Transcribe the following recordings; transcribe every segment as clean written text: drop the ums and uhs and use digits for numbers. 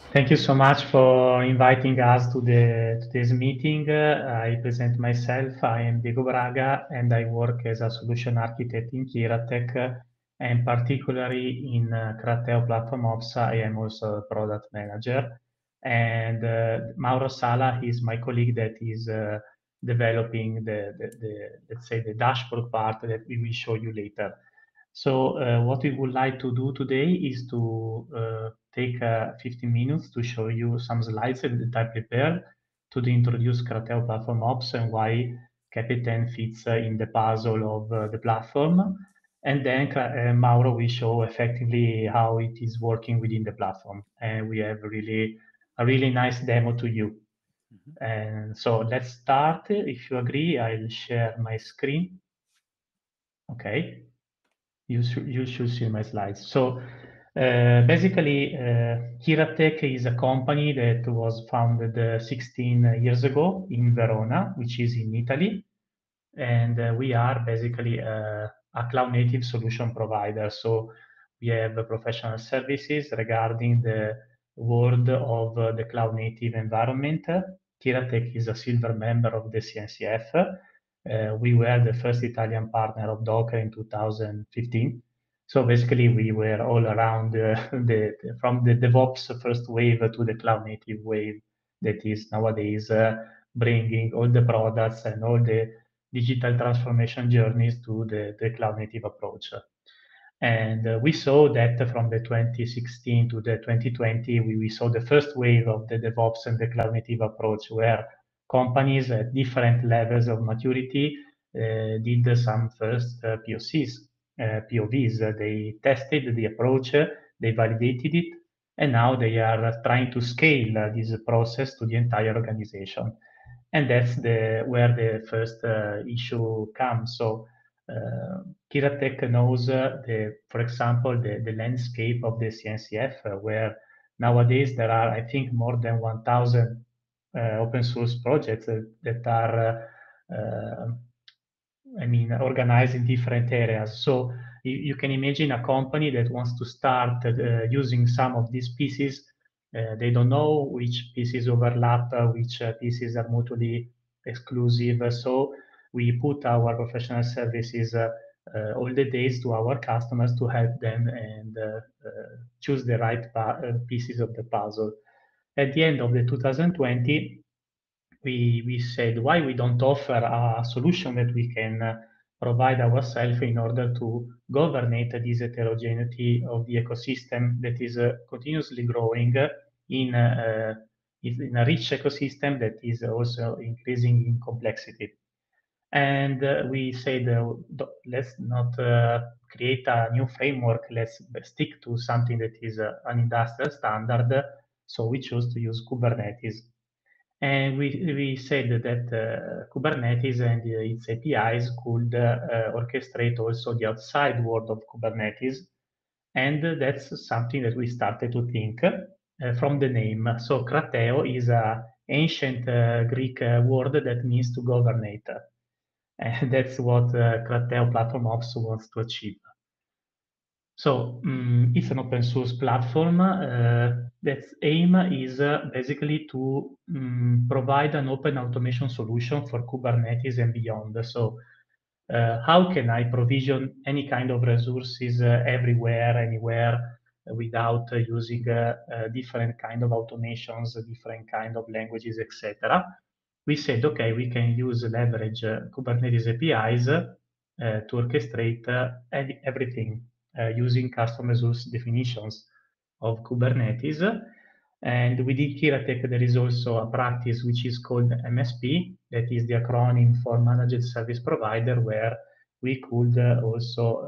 Thank you so much for inviting us to today's meeting. I present myself. I am Diego Braga, and I work as a solution architect in Kiratech, and particularly in Crateo Platform Ops. I am also a product manager. And Mauro Sala is my colleague that is developing let's say, the dashboard part that we will show you later. So what we would like to do today is to take 15 minutes to show you some slides that I prepared to introduce Crateo Platform Ops and why Capitan fits in the puzzle of the platform. And then Mauro will show effectively how it is working within the platform. And we have a really nice demo to you. Mhm. And so let's start. If you agree, I'll share my screen. Okay. You should see my slides. So basically, Kiratech is a company that was founded 16 years ago in Verona, which is in Italy. And we are basically a cloud native solution provider. So we have professional services regarding the world of the cloud native environment. Kiratech is a silver member of the CNCF. We were the first Italian partner of Docker in 2015. So basically, we were all around from the DevOps first wave to the cloud native wave that is nowadays bringing all the products and all the digital transformation journeys to the cloud native approach. And we saw that from the 2016 to the 2020, we saw the first wave of the DevOps and the cloud native approach, where companies at different levels of maturity did some first POVs. They tested the approach, they validated it, and now they are trying to scale this process to the entire organization. And that's where the first issue comes. So Kiratech knows, for example, the landscape of the CNCF, where nowadays there are, I think, more than 1,000 open source projects that are, organized in different areas. So you can imagine a company that wants to start using some of these pieces. They don't know which pieces overlap, which pieces are mutually exclusive. So we put our professional services all the days to our customers to help them and choose the right pieces of the puzzle. At the end of the 2020, we said why we don't offer a solution that we can provide ourselves in order to governate this heterogeneity of the ecosystem that is continuously growing in, uh, in a rich ecosystem that is also increasing in complexity. And we said, let's not create a new framework, let's stick to something that is an industrial standard. So we chose to use Kubernetes. And we said that Kubernetes and its APIs could orchestrate also the outside world of Kubernetes. And that's something that we started to think from the name. So Krateo is an ancient Greek word that means to governate. And that's what Krateo Platform Ops wants to achieve. So it's an open source platform. That's aim is basically to provide an open automation solution for Kubernetes and beyond. So how can I provision any kind of resources everywhere, anywhere, without using different kind of automations, different kind of languages, etc. We said, okay, we can leverage Kubernetes APIs to orchestrate everything using custom resource definitions of Kubernetes. And within Kiratech, there is also a practice which is called MSP, that is the acronym for Managed Service Provider, where we could also,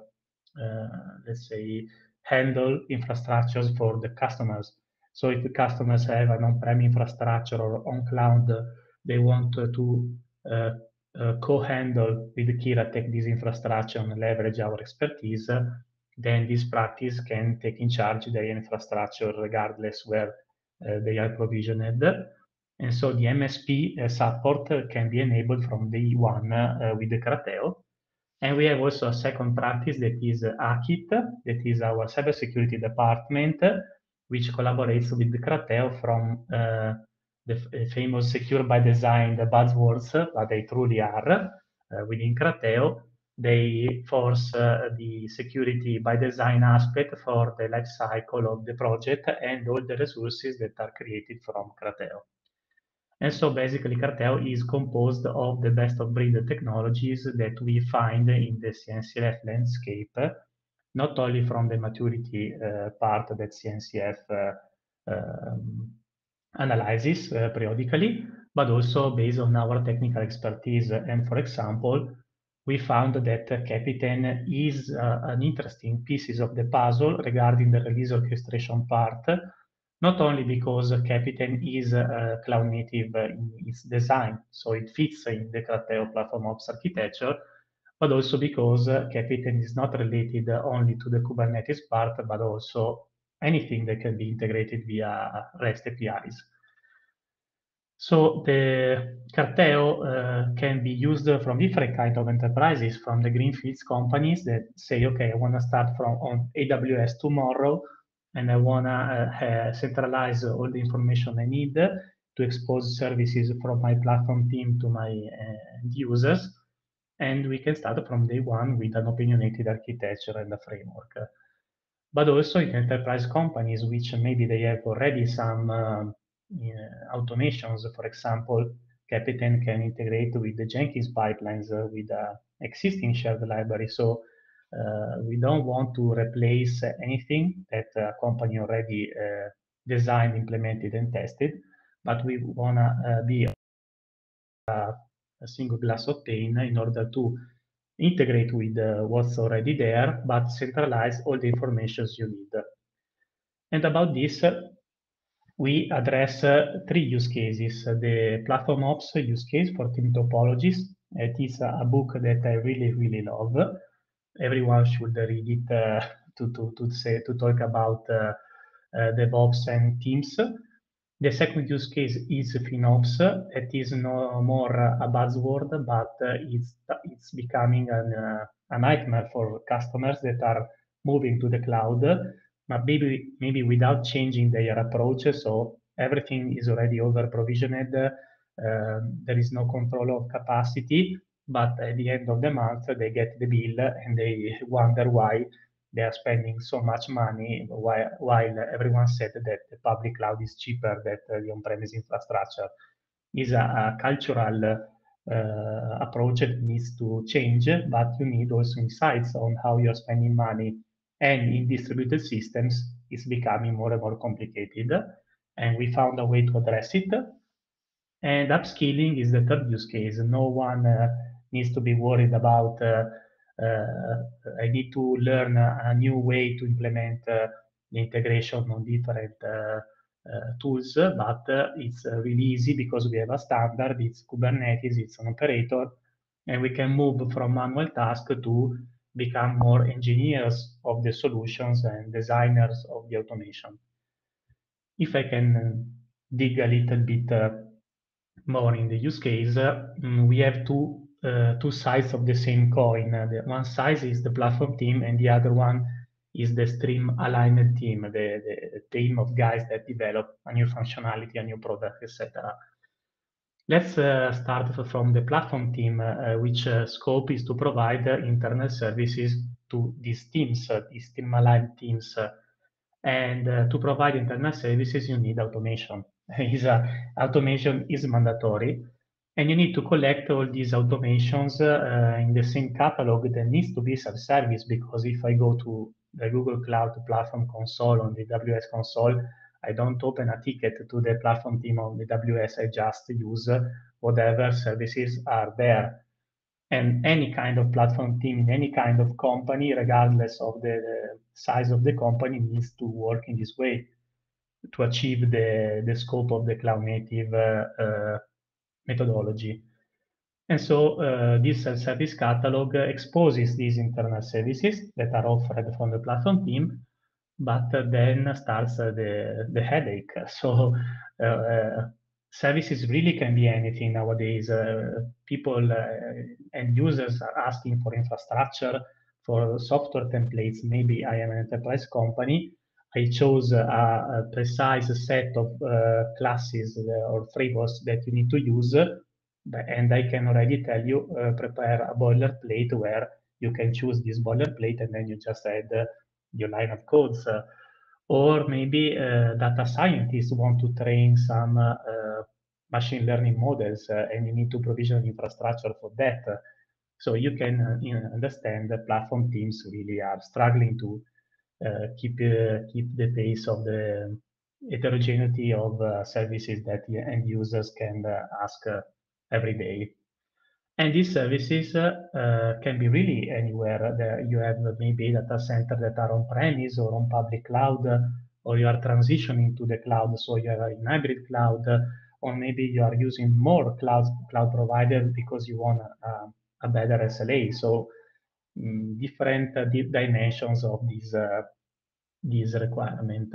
let's say, handle infrastructures for the customers. So if the customers have an on-prem infrastructure or on cloud, they want to uh, co-handle with Kiratech this infrastructure and leverage our expertise, then this practice can take in charge their infrastructure regardless where they are provisioned. And so the MSP support can be enabled from day one with the Crateo. And we have also a second practice that is AKIT, that is our cybersecurity department, which collaborates with Crateo from the famous secure by design, the buzzwords, but they truly are within Crateo. They force the security by design aspect for the life cycle of the project and all the resources that are created from Crateo. And so basically Crateo is composed of the best of breed technologies that we find in the CNCF landscape, not only from the maturity part that CNCF analyzes periodically, but also based on our technical expertise. And for example, we found that Kapiten is an interesting piece of the puzzle regarding the release orchestration part, not only because Kapiten is cloud native in its design, so it fits in the Crateo platform ops architecture, but also because Kapiten is not related only to the Kubernetes part, but also anything that can be integrated via REST APIs. So the Crateo can be used from different kind of enterprises, from the greenfields companies that say, okay, I want to start from on AWS tomorrow, and I want to centralize all the information I need to expose services from my platform team to my end users. And we can start from day one with an opinionated architecture and a framework. But also in enterprise companies, which maybe they have already some automations. For example, Kapiten can integrate with the Jenkins pipelines with existing shared library. So we don't want to replace anything that a company already designed, implemented, and tested, but we want to be a single glass of pane in order to integrate with what's already there, but centralize all the information you need. And about this, we address three use cases. The platform ops use case for team topologies. It is a book that I really, really love. Everyone should read it to talk about DevOps and teams. The second use case is FinOps. It is no more a buzzword, but it's becoming a nightmare for customers that are moving to the cloud, but maybe without changing their approach. So everything is already over provisioned. There is no control of capacity, but at the end of the month they get the bill and they wonder why they are spending so much money while everyone said that the public cloud is cheaper than the on-premise infrastructure. Is a cultural approach that needs to change, but you need also insights on how you're spending money. And in distributed systems, it's becoming more and more complicated. And we found a way to address it. And upskilling is the third use case. No one needs to be worried about I need to learn a new way to implement the integration on different tools, but it's really easy because we have a standard, it's Kubernetes, it's an operator, and we can move from manual task to become more engineers of the solutions and designers of the automation. If I can dig a little bit more in the use case, we have two sides of the same coin. The one side is the platform team, and the other one is the stream aligned team, the team of guys that develop a new functionality, a new product, etc. Let's start from the platform team, which scope is to provide internal services to these teams, these stream aligned teams. And to provide internal services, you need automation. Automation is mandatory, and you need to collect all these automations in the same catalog that needs to be self-service, because if I go to the Google Cloud Platform console on the AWS console, I don't open a ticket to the platform team on the AWS, I just use whatever services are there. And any kind of platform team in any kind of company, regardless of the size of the company, needs to work in this way to achieve the scope of the cloud native methodology. And so this self-service catalog exposes these internal services that are offered from the platform team, but then starts the headache. So services really can be anything nowadays. People and users are asking for infrastructure, for software templates. Maybe I am an enterprise company. I chose a precise set of classes or frameworks that you need to use, and I can already tell you, prepare a boilerplate where you can choose this boilerplate and then you just add your line of codes. Or maybe data scientists want to train some machine learning models and you need to provision infrastructure for that. So you can understand that platform teams really are struggling to keep the pace of the heterogeneity of services that the end users can ask every day. And these services can be really anywhere. You have maybe data centers that are on-premise or on public cloud, or you are transitioning to the cloud, so you are in hybrid cloud, or maybe you are using more cloud providers because you want a better SLA. So different dimensions of this requirement.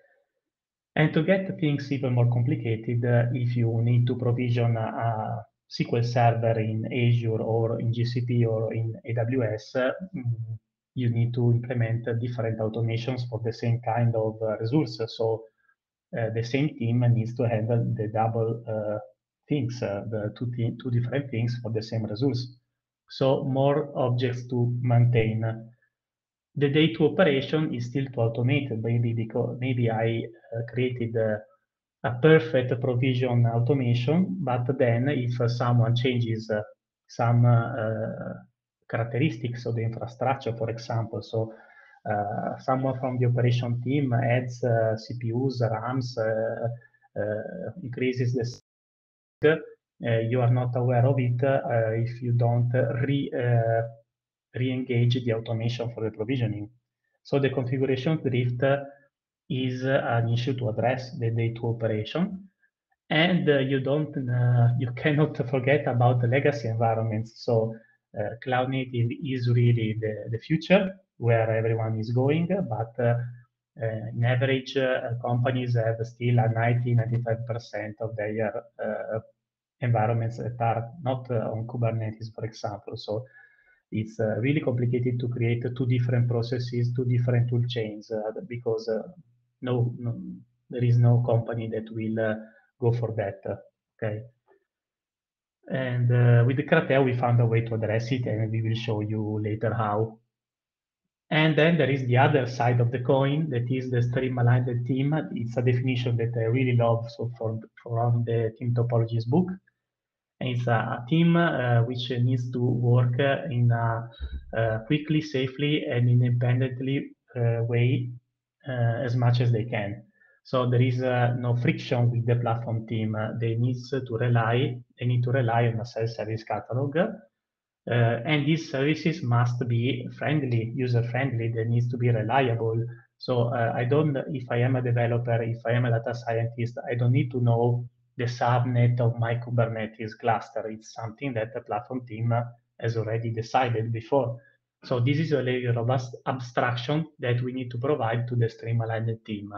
And to get things even more complicated, if you need to provision a SQL Server in Azure or in GCP or in AWS, you need to implement different automations for the same kind of resources. So the same team needs to handle the double things, the two different things for the same resource. So more objects to maintain. The day to operation is still to automate, maybe because maybe I created a perfect provision automation, but then if someone changes some characteristics of the infrastructure, for example, so someone from the operation team adds CPUs, RAMs, increases the you are not aware of it if you don't re-engage the automation for the provisioning. So the configuration drift is an issue to address, the day to operation. And you cannot forget about the legacy environments. So cloud native is really the future where everyone is going, but in average, companies have still a 90-95% of their environments that are not on Kubernetes, for example. So it's really complicated to create two different processes, two different tool chains, because no, there is no company that will go for that. Okay. And with the Crateo, we found a way to address it, and we will show you later how. And then there is the other side of the coin, that is the stream-aligned team. It's a definition that I really love, so from the team topologies book. And it's a team which needs to work in a quickly, safely, and independently way as much as they can. So there is no friction with the platform team. They need to rely on a self-service catalog. And these services must be friendly, user-friendly. They need to be reliable. So if I am a developer, if I am a data scientist, I don't need to know the subnet of my Kubernetes cluster. It's something that the platform team has already decided before. So this is a layer of abstraction that we need to provide to the stream-aligned team.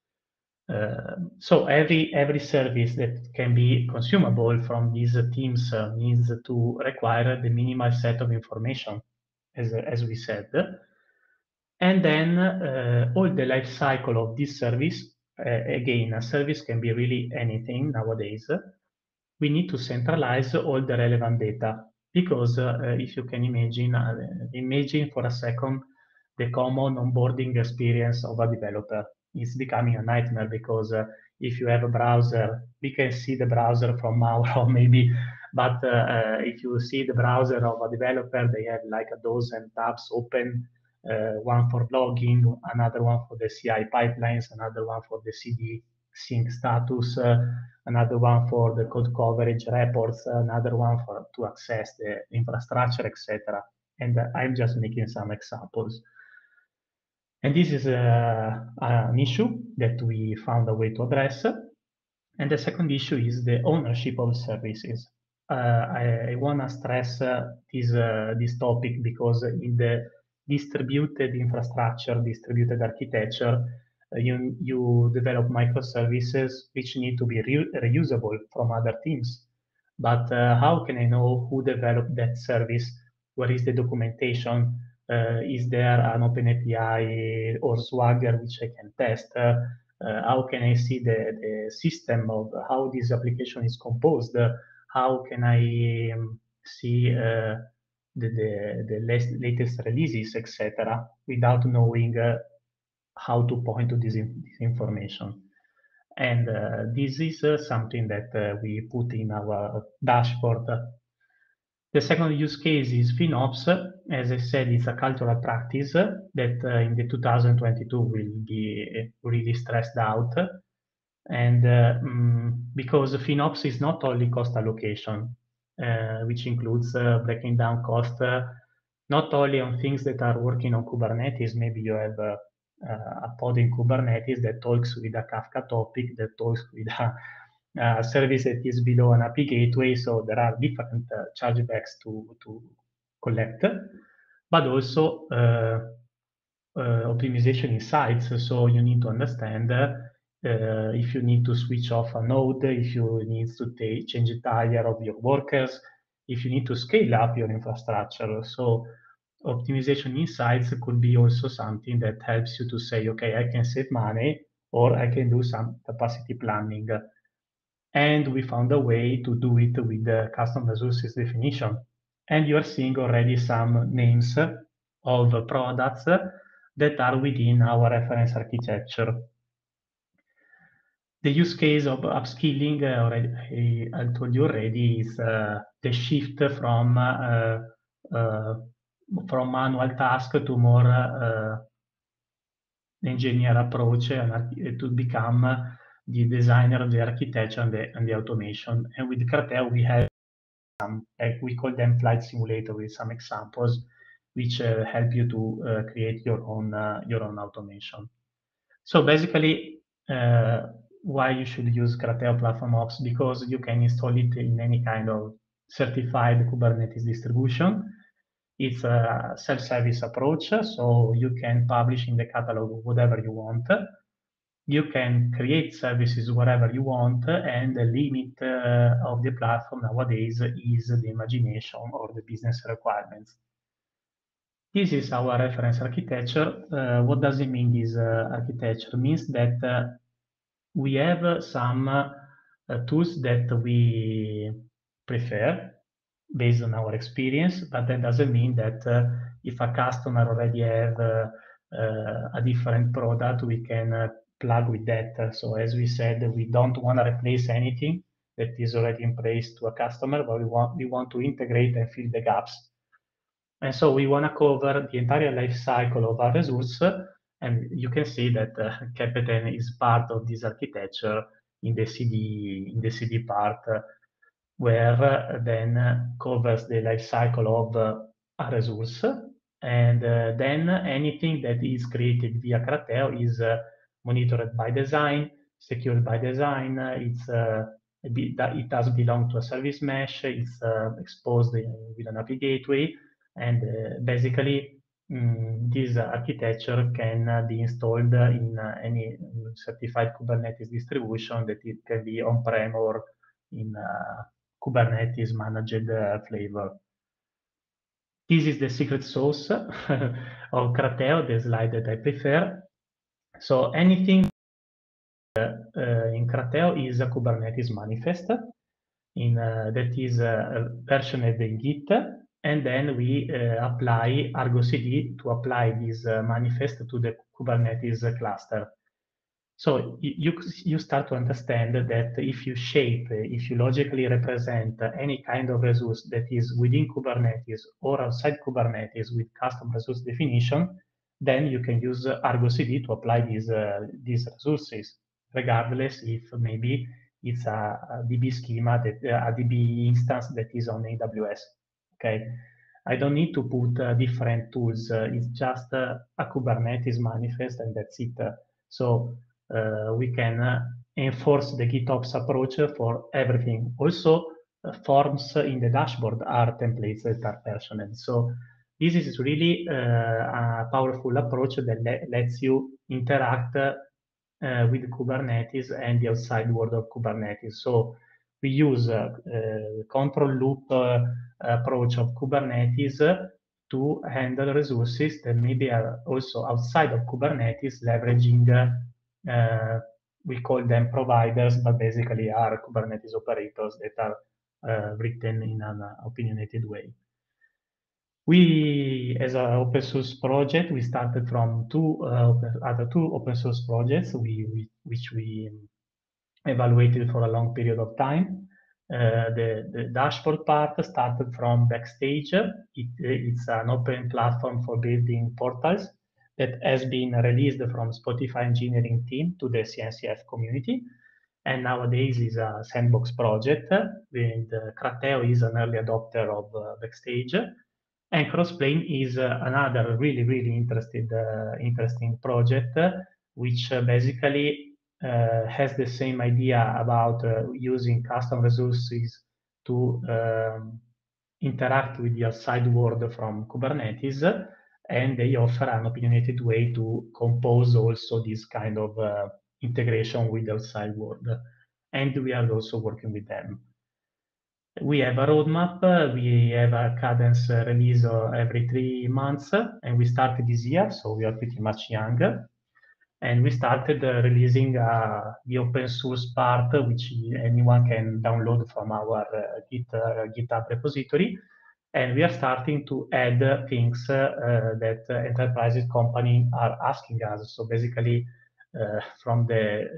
So every service that can be consumable from these teams needs to require the minimal set of information, as we said. And then all the life cycle of this service, again, a service can be really anything nowadays. We need to centralize all the relevant data because if you can imagine for a second the common onboarding experience of a developer. It's becoming a nightmare because if you have a browser, we can see the browser from Mauro maybe, but if you see the browser of a developer, they have like a dozen tabs open, one for logging, another one for the CI pipelines, another one for the CD sync status, another one for the code coverage reports, another one to access the infrastructure, etc. And I'm just making some examples. And this is an issue that we found a way to address. And the second issue is the ownership of services. I want to stress this topic because in the distributed infrastructure, distributed architecture, you develop microservices which need to be reusable from other teams. But how can I know who developed that service? Where is the documentation? Is there an OpenAPI or Swagger which I can test? How can I see the system of how this application is composed? How can I see the latest releases, etc., without knowing how to point to this information? And this is something that we put in our dashboard. The second use case is FinOps. As I said, it's a cultural practice that in the 2022 will be really stressed out. And because FinOps is not only cost allocation, which includes breaking down cost, not only on things that are working on Kubernetes. Maybe you have a pod in Kubernetes that talks with a Kafka topic, that talks with a service that is below an API gateway. So there are different chargebacks to collect, but also optimization insights. So you need to understand if you need to switch off a node, if you need to change the tire of your workers, if you need to scale up your infrastructure. So optimization insights could be also something that helps you to say, okay, I can save money or I can do some capacity planning. And we found a way to do it with the custom resources definition. And you are seeing already some names of products that are within our reference architecture. The use case of upskilling, I told you already, is the shift from manual task to more engineer approach to become the designer of the architecture and the automation. And with Crateo, we have some, we call them flight simulator with some examples, which help you to create your own automation. So basically, why you should use Crateo Platform Ops? Because you can install it in any kind of certified Kubernetes distribution. It's a self-service approach, so you can publish in the catalog whatever you want. You can create services wherever you want, and the limit of the platform nowadays is the imagination or the business requirements. This is our reference architecture. What does it mean, this architecture? It means that we have some tools that we prefer based on our experience, but that doesn't mean that if a customer already have a different product, we can plug with that. So as we said, we don't want to replace anything that is already in place to a customer, but we want to integrate and fill the gaps. And so we want to cover the entire life cycle of our resource. And you can see that Kapeten is part of this architecture in the CD part, where then covers the life cycle of a resource. And then anything that is created via Crateo is monitored by design, secured by design. It does belong to a service mesh. It's exposed with an API gateway. And basically, this architecture can be installed in any certified Kubernetes distribution, that it can be on-prem or in Kubernetes managed flavor. This is the secret sauce of Crateo, the slide that I prefer. So anything in Crateo is a Kubernetes manifest that is versioned in Git, and then we apply Argo CD to apply this manifest to the Kubernetes cluster. So you start to understand that if you logically represent any kind of resource that is within Kubernetes or outside Kubernetes with custom resource definition, then you can use Argo CD to apply these resources, regardless if maybe it's a DB schema, a DB instance that is on AWS. Okay, I don't need to put different tools. It's just a Kubernetes manifest, and that's it. So we can enforce the GitOps approach for everything. Also, forms in the dashboard are templates that are versioned. So this is really a powerful approach that lets you interact with Kubernetes and the outside world of Kubernetes. So we use control loop approach of Kubernetes to handle resources that maybe are also outside of Kubernetes, leveraging, we call them providers, but basically are Kubernetes operators that are written in an opinionated way. We, as an open source project, we started from two open source projects which we evaluated for a long period of time. The dashboard part started from Backstage. It's an open platform for building portals that has been released from Spotify engineering team to the CNCF community. And nowadays is a sandbox project. And Crateo is an early adopter of Backstage. And Crossplane is another really interesting project, which basically has the same idea about using custom resources to interact with the outside world from Kubernetes, and they offer an opinionated way to compose also this kind of integration with the outside world. And we are also working with them. We have a roadmap. We have a cadence release every 3 months, and we started this year, so we are pretty much young. And we started releasing the open source part, which anyone can download from our GitHub repository. And we are starting to add things that enterprises company are asking us. So basically, from the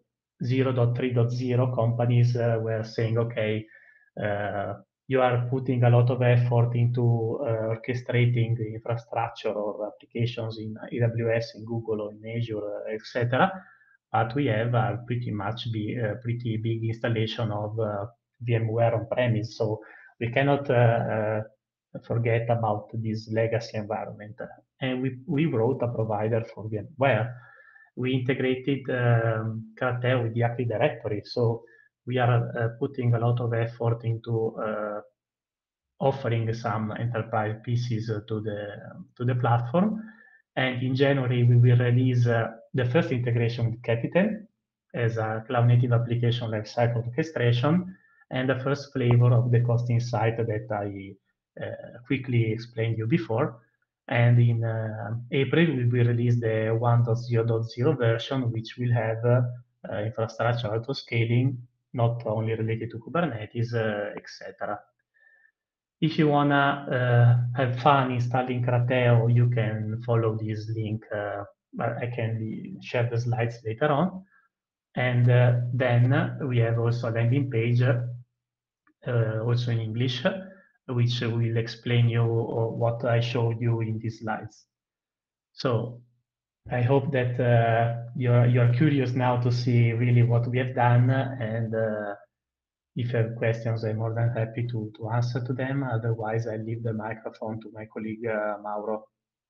0.3.0 companies were saying, okay, you are putting a lot of effort into orchestrating the infrastructure or applications in AWS, in Google, or in Azure, etc. But we have a pretty big installation of VMware on premise, so we cannot forget about this legacy environment. And we wrote a provider for VMware. We integrated Crateo with the Active Directory, so we are putting a lot of effort into offering some enterprise pieces to the platform. And in January, we will release the first integration with Capital as a cloud-native application lifecycle orchestration, and the first flavor of the Cost Insight that I quickly explained you before. And in April, we will release the 1.0.0 version, which will have infrastructure auto-scaling, not only related to Kubernetes, etc. If you wanna have fun installing Crateo, you can follow this link. I can share the slides later on. And then we have also a landing page, also in English, which will explain you what I showed you in these slides. So I hope that you're curious now to see really what we have done, and if you have questions, I'm more than happy to answer to them. Otherwise, I leave the microphone to my colleague, Mauro.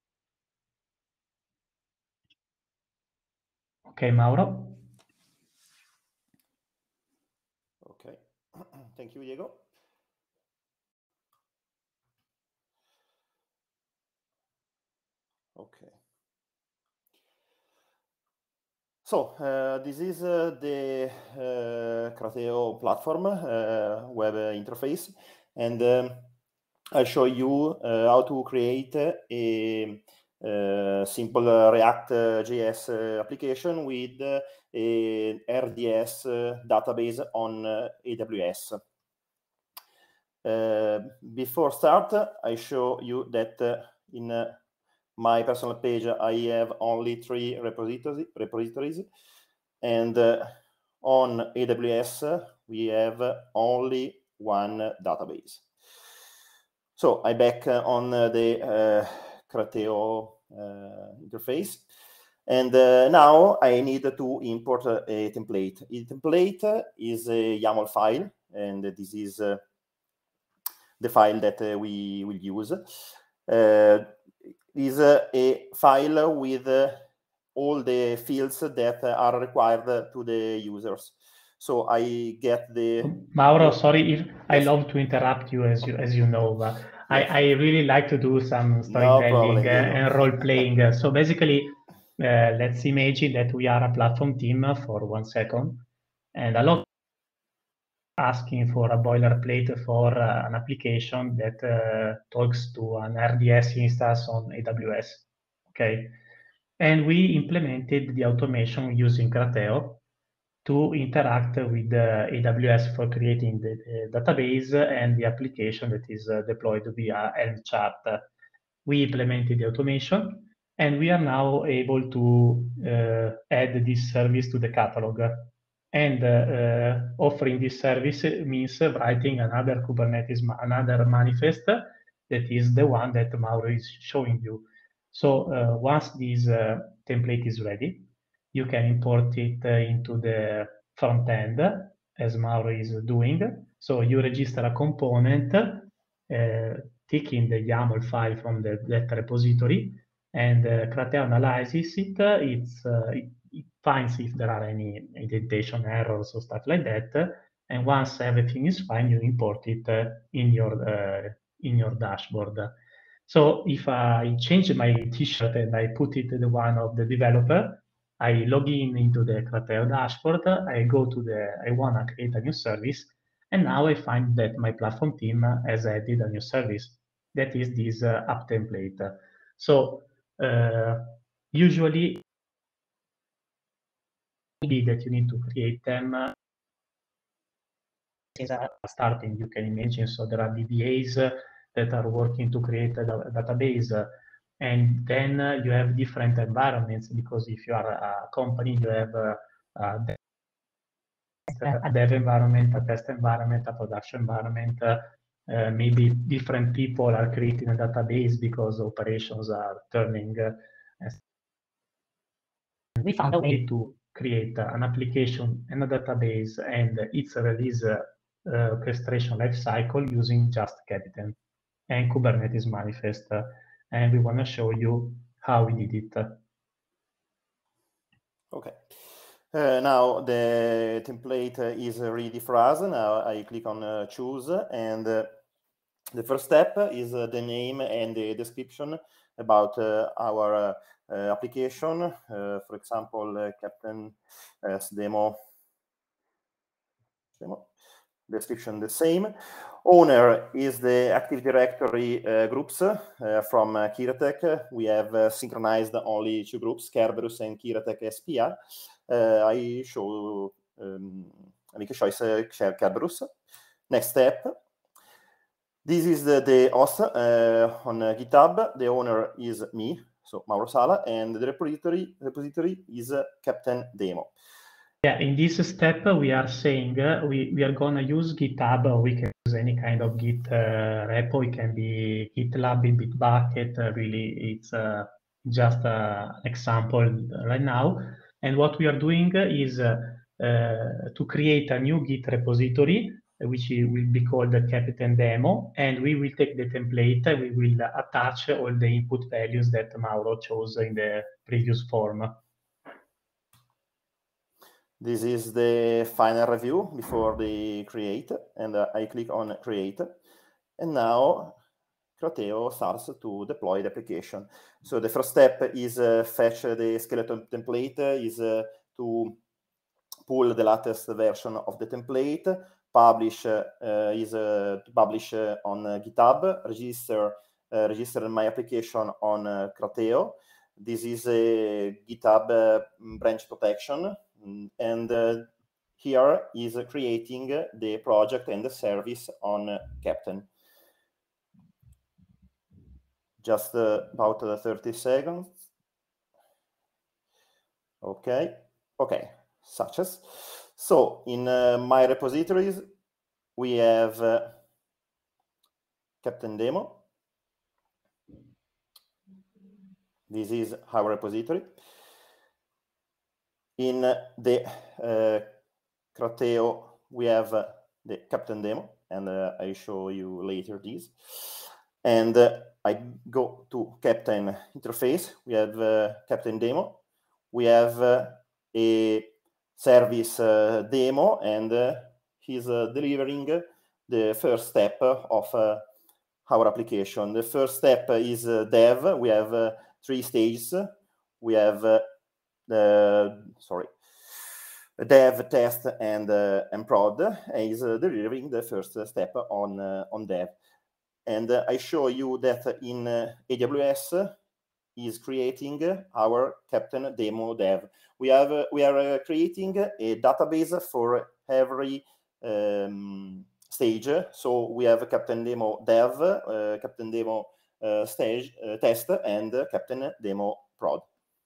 Okay, Mauro. Okay, thank you, Diego. Okay. So this is the Crateo platform web interface, and I'll show you how to create a simple React.js application with a RDS database on AWS. Before start, I show you that in my personal page, I have only 3 repositories, and on AWS, we have only 1 database. So I back on the Crateo interface, and now I need to import a template. A template is a YAML file, and this is the file that we will use. Is a file with all the fields that are required to the users. So I get the... Mauro, sorry if I love to interrupt you, as you know, but yes. I really like to do some storytelling and role playing. So basically, let's imagine that we are a platform team for 1 second, and a lot asking for a boilerplate for an application that talks to an RDS instance on AWS. Okay, and we implemented the automation using Crateo to interact with AWS for creating the database and the application that is deployed via Helm chart. We implemented the automation, and we are now able to add this service to the catalog. And offering this service means writing another Kubernetes, another manifest that is the one that Mauro is showing you. So once this template is ready, you can import it into the front end, as Mauro is doing. So you register a component, taking the YAML file from that repository, and Crateo analyzes it. It finds if there are any indentation errors or stuff like that. And once everything is fine, you import it in your dashboard. So if I change my t-shirt and I put it the one of the developer, I log in into the Crateo dashboard, I go to I want to create a new service, and now I find that my platform team has added a new service. That is this app template. So usually that you need to create them starting, you can imagine. So there are DBAs that are working to create a database. And then you have different environments, because if you are a company, you have a dev environment, a test environment, a production environment. Maybe different people are creating a database because operations are turning. We found a way to create an application and a database and its release orchestration lifecycle using just Kapten and Kubernetes manifest. And we want to show you how we did it. Okay. Now the template is ready for us. Now I click on choose, and the first step is the name and the description about our application. For example, Kapten demo. Description the same. Owner is the Active Directory groups from Kiratec. We have synchronized only 2 groups, Kerberos and Kiratec SPA. I make a choice share Kerberos. Next step. This is the host on GitHub. The owner is me, so Mauro Sala, and the repository is Kapten demo. Yeah, in this step, we are saying we are going to use GitHub, or we can use any kind of Git repo. It can be GitLab, Bitbucket. Really, it's just an example right now. And what we are doing is to create a new Git repository, which will be called the Kapten demo. And we will take the template, we will attach all the input values that Mauro chose in the previous form. This is the final review before the create, and I click on create, and now Crateo starts to deploy the application. So the first step is fetch the skeleton template, is to pull the latest version of the template, publish to publish on GitHub, register my application on Crateo. This is a GitHub branch protection. And here is creating the project and the service on Kapten. Just about 30 seconds. Okay, such as. So in my repositories, we have Kapten demo. This is our repository. In the Crateo, we have the Kapten demo, and I show you later this. And I go to Kapten interface. We have Kapten demo. We have a service demo, and he's delivering the first step of our application. The first step is dev. We have 3 stages. We have dev, test, and prod, is delivering the first step on dev. And I show you that in AWS is creating our Captain Demo Dev. We are creating a database for every stage. So we have Captain Demo Dev, Captain Demo stage test, and Captain Demo Prod.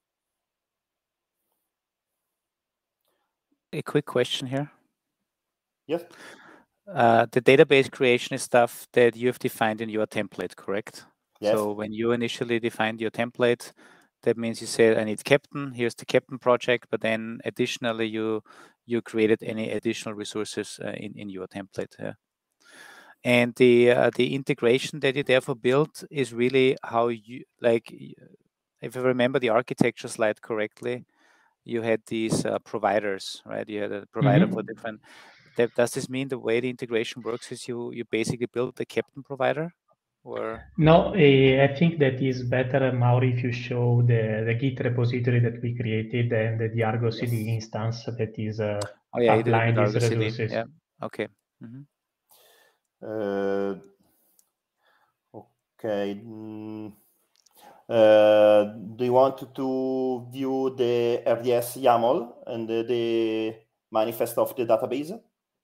A quick question here. Yes. The database creation is stuff that you have defined in your template, correct? Yes. So when you initially defined your template, that means you said, I need Captain, here's the Captain project, but then additionally you created any additional resources in your template. Yeah. And the integration that you therefore built is really how you, like, if I remember the architecture slide correctly, you had these providers, right? You had a provider for different. Does this mean the way the integration works is you basically build the Captain provider, or? No, I think that is better, Mauri, if you show the Git repository that we created and the Argo CD instance that is applying these resources. Yeah. Okay. Okay. Do you want to view the RDS YAML and the manifest of the database?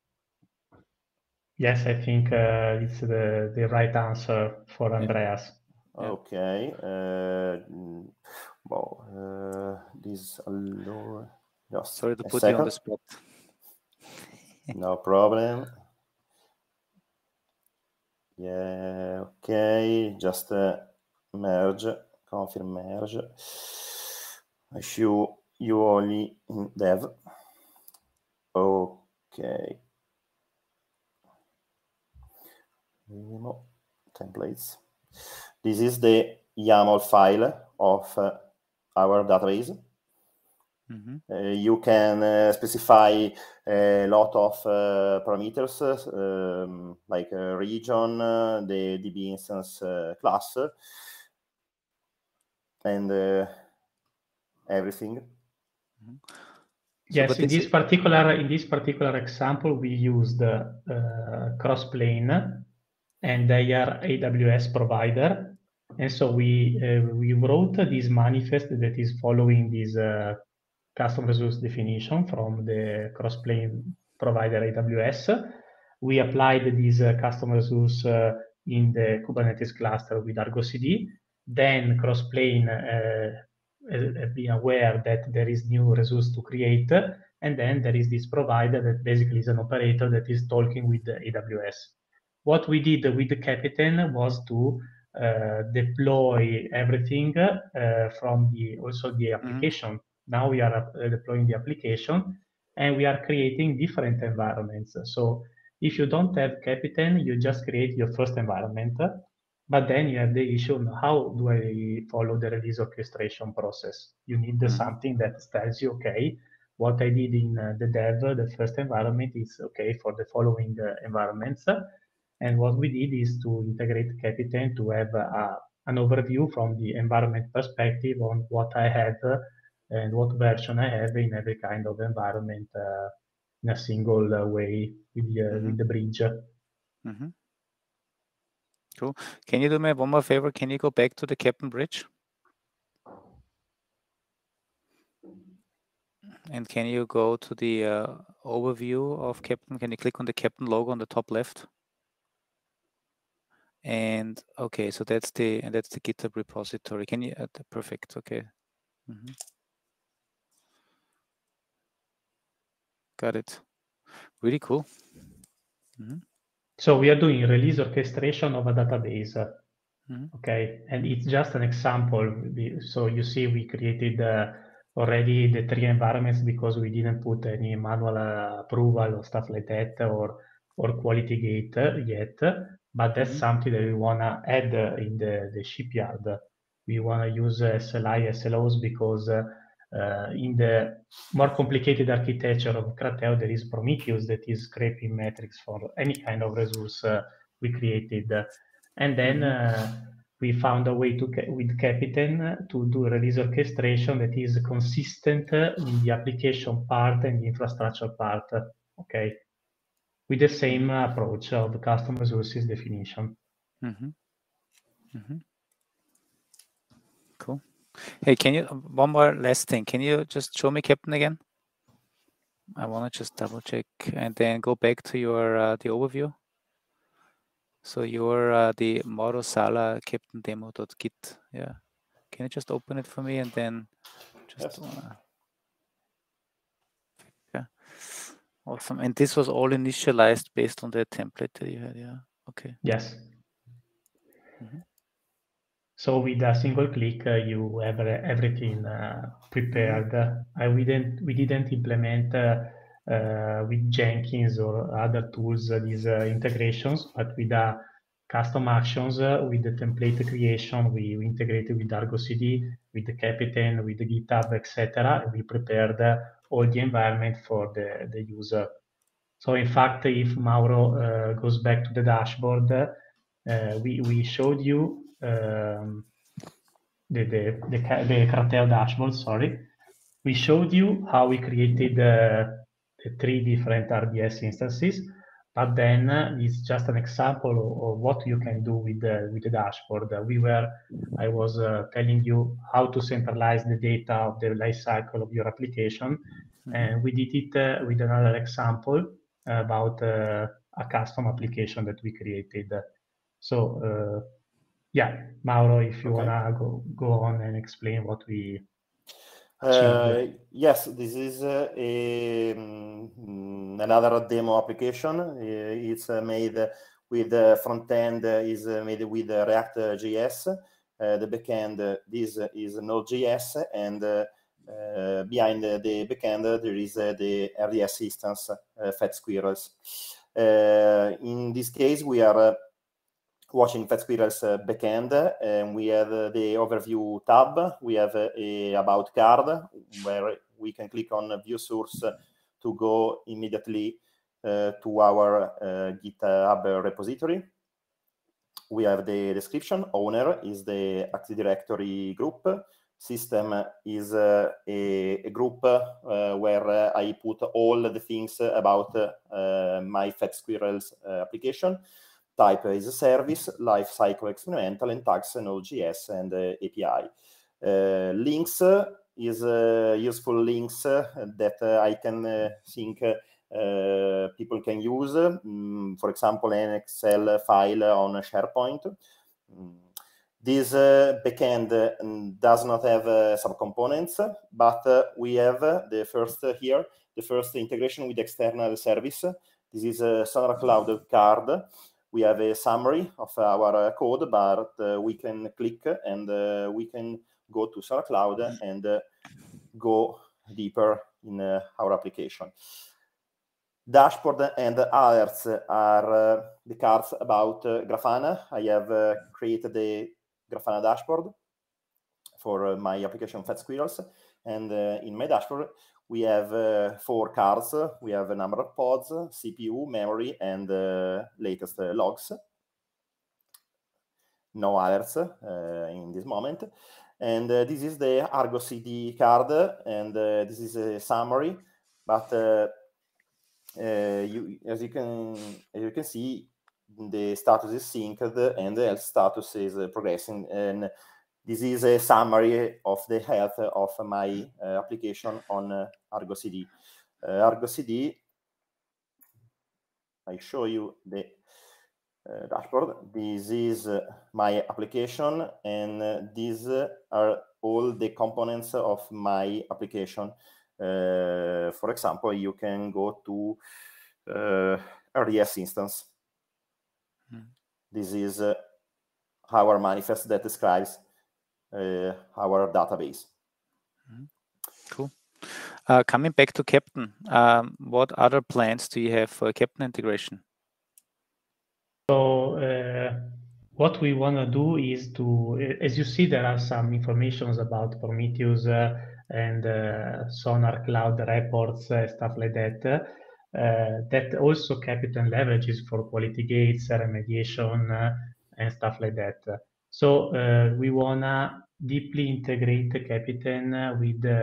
Yes, I think it's the right answer for Andreas. Okay. This just sorry to put second. you on the spot. No problem. Yeah. Okay. Just merge, confirm merge. I show you only in dev. Okay. Templates. This is the YAML file of our database. You can specify a lot of parameters like region, the DB instance class, and everything. Yes, so in this particular example, we used Crossplane, and they are AWS provider, and so we wrote this manifest that is following this custom resource definition from the Crossplane provider AWS. We applied this custom resource in the Kubernetes cluster with Argo CD. Then Crossplane has been aware that there is new resource to create, and then there is this provider that basically is an operator that is talking with the AWS. What we did with the Captain was to deploy everything from the application. Now we are deploying the application, and we are creating different environments. So if you don't have Captain, you just create your first environment, but then you have the issue, how do I follow the release orchestration process? You need something that tells you, okay, what I did in the dev, the first environment is okay for the following environments. And what we did is to integrate Captain to have an overview from the environment perspective on what I have and what version I have in every kind of environment in a single way with the bridge. Cool. Can you do me one more favor? Can you go back to the Captain bridge? And can you go to the overview of Captain? Can you click on the Captain logo on the top left? And okay, so that's the GitHub repository. Can you? Perfect. Okay. Got it. Really cool. So we are doing release orchestration of a database. Okay, and it's just an example. So you see, we created already the 3 environments because we didn't put any manual approval or stuff like that, or quality gate yet. But that's something that we want to add in the shipyard. We want to use SLI, SLOs because in the more complicated architecture of Krateo, there is Prometheus that is scraping metrics for any kind of resource we created. And then we found a way with Captain to do release orchestration that is consistent with the application part and the infrastructure part, okay, with the same approach of custom resources definition. Cool. Hey, can you, one more last thing, can you just show me Captain again? I want to just double check and then go back to your the overview. So your the Morosala Captain demo.git. Yeah. Can you just open it for me and then just yeah. Awesome. And this was all initialized based on the template that you had, yeah. Okay. Yes. So with a single click, you have everything prepared. We didn't implement with Jenkins or other tools these integrations, but with custom actions, with the template creation, we integrated with Argo CD, with the Captain, with the GitHub, etc. We prepared all the environment for the user. So in fact, if Mauro goes back to the dashboard, we showed you the Crateo dashboard, sorry. We showed you how we created the 3 different RDS instances, but then it's just an example of what you can do with the dashboard. I was telling you how to centralize the data of the life cycle of your application, and we did it with another example about a custom application that we created. So yeah, Mauro, if you wanna go on and explain what we achieved. Yes, this is another demo application. It's made with the front end is made with React.js. The backend this is Node.js, and behind the backend there is the RDS instance Fat Squirrels. In this case, we are watching Fat Squirrels backend, and we have the overview tab. We have a about card where we can click on view source to go immediately to our GitHub repository. We have the description. Owner is the Active Directory group. System is a group where I put all the things about my Fat Squirrels application. Type is a service, life cycle experimental, and tags Node.js and API. Links is useful links that I can think people can use. For example, an Excel file on SharePoint. This backend does not have subcomponents, but we have the first integration with external service. This is a Sonar Cloud card. We have a summary of our code, but we can click and we can go to Sonar Cloud and go deeper in our application. Dashboard and alerts are the cards about Grafana. I have created the Grafana dashboard for my application Fat Squirrels, and in my dashboard we have 4 cards. We have a number of pods, CPU, memory, and latest logs. No alerts in this moment. And this is the Argo CD card, and this is a summary. But as you can see, the status is synced and the health status is progressing. And this is a summary of the health of my application on Argo CD. Argo CD, I show you the dashboard. This is my application, and these are all the components of my application. For example, you can go to RDS instance. This is our manifest that describes our database. Cool. Coming back to Captain, what other plans do you have for Captain integration? So what we want to do is to, as you see, there are some informations about Prometheus and Sonar Cloud reports, stuff like that. That also Captain leverages for quality gates, remediation, and stuff like that. So we wanna deeply integrate the Kapiten with the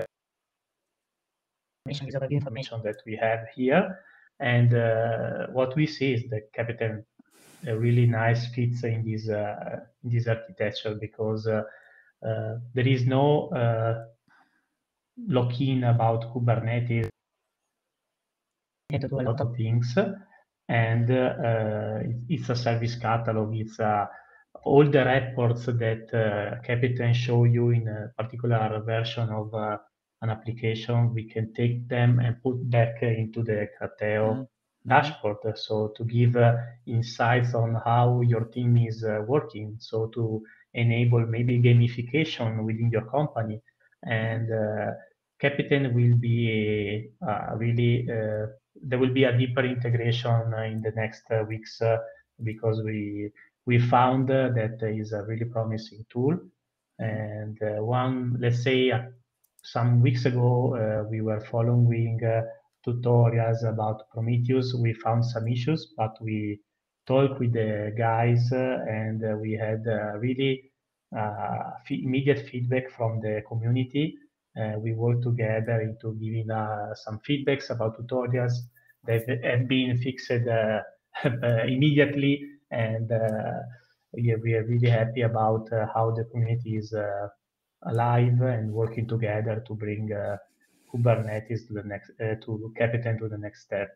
information that we have here. And what we see is that Kapiten really nice fits in this architecture, because there is no lock-in about Kubernetes. You can do a lot of things, and it's a service catalog. It's all the reports that Kapiten show you in a particular version of an application. We can take them and put back into the Crateo dashboard. So to give insights on how your team is working. So to enable maybe gamification within your company. And Kapiten will be really, there will be a deeper integration in the next weeks, because we found that is a really promising tool. And let's say some weeks ago, we were following tutorials about Prometheus. We found some issues, but we talked with the guys, and we had really immediate feedback from the community. We worked together into giving some feedbacks about tutorials that have been fixed immediately, and we are really happy about how the community is alive and working together to bring Kubernetes to the next, to Kapiten to the next step.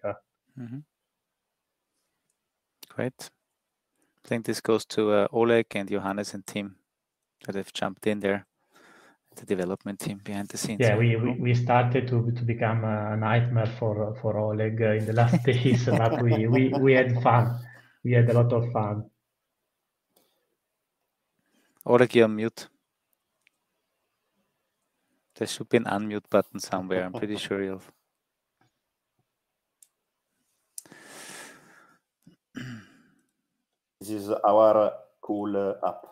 Great. I think this goes to Oleg and Johannes and team that have jumped in there, the development team behind the scenes. Yeah, we started to become a nightmare for Oleg in the last days, but we had fun. We had a lot of fun. Oleg, you're on mute. There should be an unmute button somewhere. I'm pretty sure you'll. This is our cool app.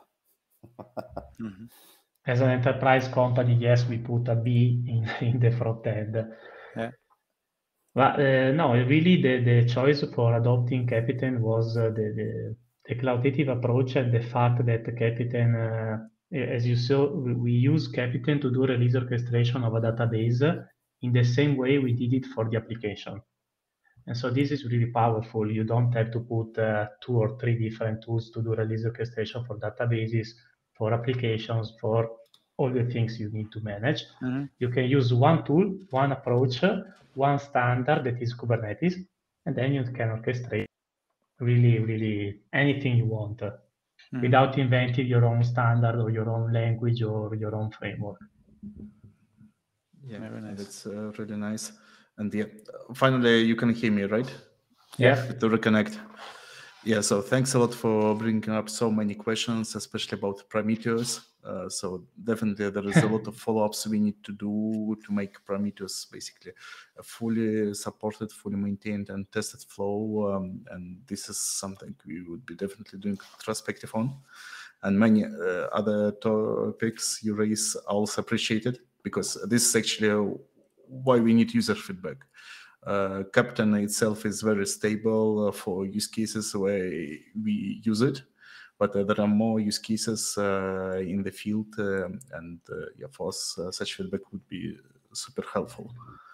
As an enterprise company, yes, we put a B in the front end. Yeah. But no, really the choice for adopting Kapiten was the cloud native approach, and the fact that Kapiten, as you saw, we use Kapiten to do release orchestration of a database in the same way we did it for the application. And so this is really powerful. You don't have to put 2 or 3 different tools to do release orchestration for databases, for applications, for all the things you need to manage. You can use one tool, one approach, one standard that is Kubernetes, and then you can orchestrate really anything you want without inventing your own standard or your own language or your own framework. Yeah, very nice. That's really nice. And yeah, finally, you can hear me, right? Yeah. To reconnect. Yeah, so thanks a lot for bringing up so many questions, especially about Prometheus. So definitely there is a lot of follow-ups we need to do to make Prometheus basically a fully supported, fully maintained and tested flow. And this is something we would be definitely doing retrospective on. And many other topics you raise are also appreciated, because this is actually why we need user feedback. Kapiten itself is very stable for use cases where we use it, but there are more use cases in the field, and yeah, for us, such feedback would be super helpful.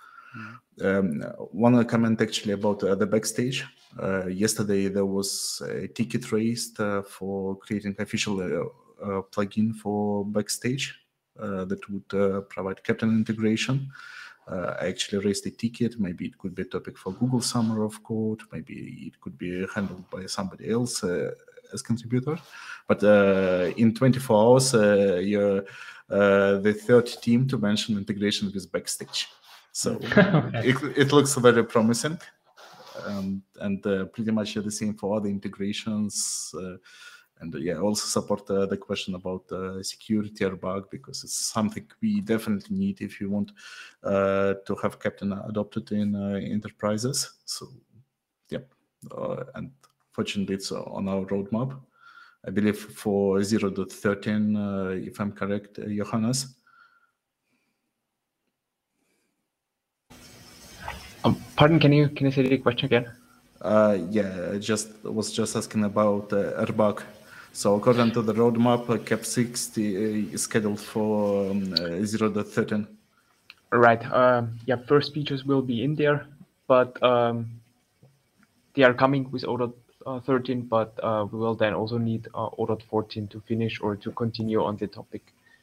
One comment actually about the Backstage. Yesterday there was a ticket raised for creating official plugin for Backstage that would provide Kapiten integration. I actually raised a ticket. Maybe it could be a topic for Google Summer of Code. Maybe it could be handled by somebody else as contributor. But in 24 hours, you're the third team to mention integration with Backstage. So it looks very promising. And pretty much the same for other integrations. And yeah, also support the question about security or bug, because it's something we definitely need if you want to have Kapiten adopted in enterprises. So yeah, and fortunately it's on our roadmap. I believe for 0.13, if I'm correct, Johannes. Pardon, can you say the question again? Yeah, I was just asking about airbag. So according to the roadmap, CAP60 is scheduled for 0.13. Right. Yeah, first features will be in there, but they are coming with 0.13, but we will then also need 0.14 to finish or to continue on the topic.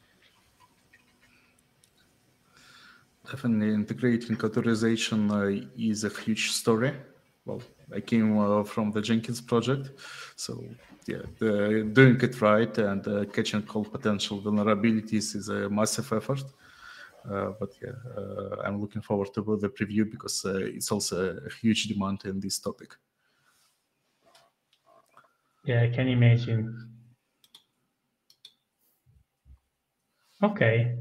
Definitely integrating authorization is a huge story. Well, I came from the Jenkins project, so yeah, doing it right and catching all potential vulnerabilities is a massive effort. But yeah, I'm looking forward to the preview because it's also a huge demand in this topic. Yeah, I can imagine. Okay.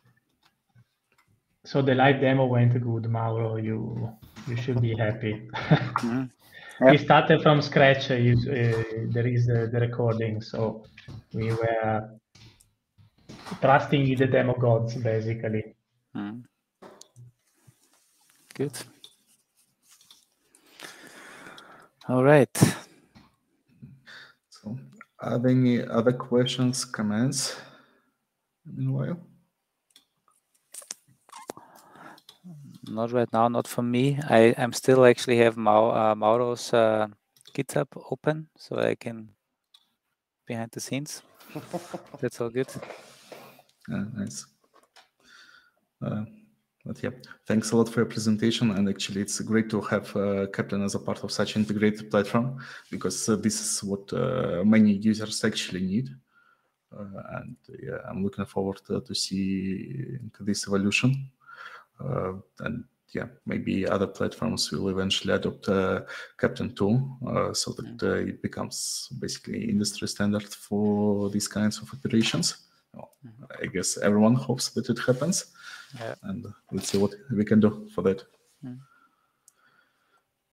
So the live demo went good, Mauro. You should be happy. Mm-hmm. We Yep. started from scratch. There is the recording, so we were trusting in the demo gods, basically. Mm. Good. All right. So, are there any other questions, comments? Meanwhile, Not right now, not for me. I'm still actually have Mauro's GitHub open, so I can behind the scenes. That's all good. nice. But yeah, thanks a lot for your presentation. And actually, it's great to have Kaplan as a part of such integrated platform, because this is what many users actually need. And yeah, I'm looking forward to see this evolution. And yeah, maybe other platforms will eventually adopt Kaplan tool so that it becomes basically industry standard for these kinds of operations. Well, I guess everyone hopes that it happens. Yeah. And let's see what we can do for that. Mm.